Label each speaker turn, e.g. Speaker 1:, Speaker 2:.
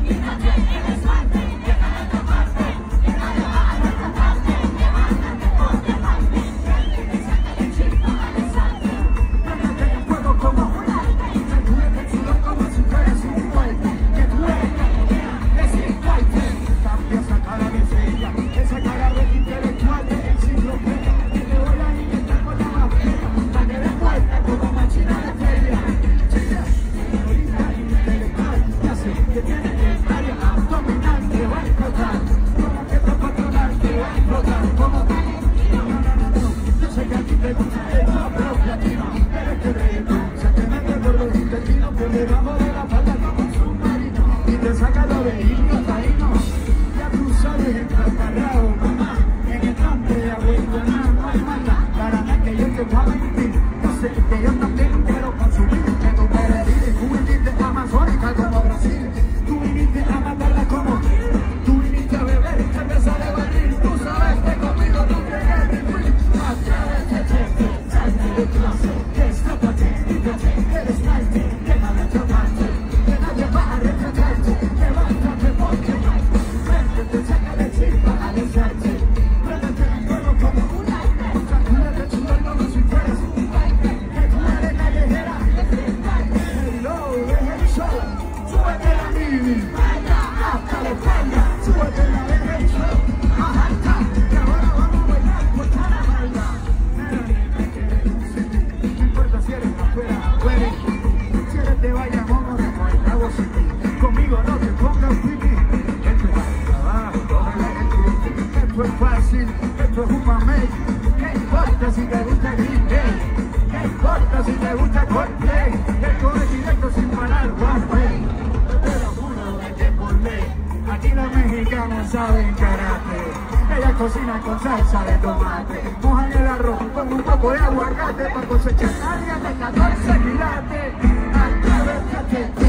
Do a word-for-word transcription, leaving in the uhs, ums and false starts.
Speaker 1: Esto es un mamey. ¿Qué importa si te gusta el Green Day? ¿Qué importa si te gusta el Coldplay? Esto es directo sin parar, one way. Te lo juro de que por ley, aquí los mexicanos saben karate. Ellas cocinan con salsa de tomate, mojan el arroz con un poco de aguacate para cosechar alias de catorce quilates. Atrévete.